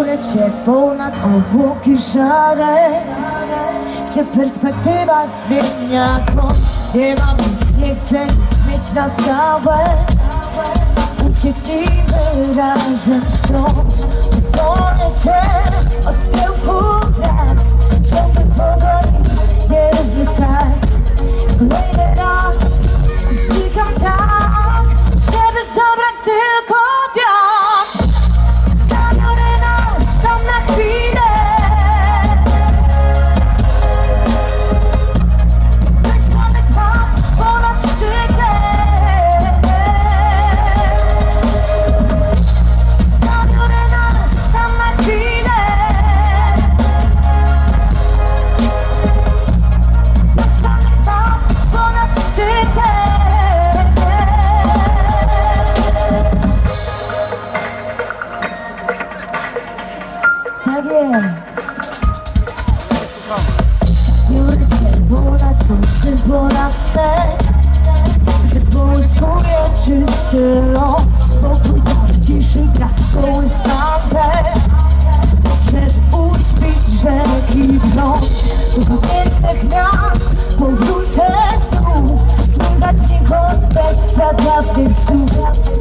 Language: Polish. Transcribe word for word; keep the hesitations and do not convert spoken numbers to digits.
Cię ponad obłoki szare, gdzie perspektywa zmienia kąt. Nie mam nic, nie chcę nic mieć na stałe. Ucieknijmy razem stąd. Uwolnię Cię od schyłku gwiazd. Ciągle pogoni nierówny pas. Kolejny raz znikam tak, żeby zabrać tylko wiatr. Zabiorę nas tam na chwilę. Bezstronny kwap ponad szczytem. Zabiorę nas tam na chwilę. Bezstronny kwap ponad szczytem. Tak jest. Biorę Cię ponad pusty poranek, gdzie błyskuje czysty los. Spokój tak ciszy gra kołysankę, żeby uśpić rzeki prąd. Do kamiennych miast powrócę znów. Słychać nie oddech pradawnych słów.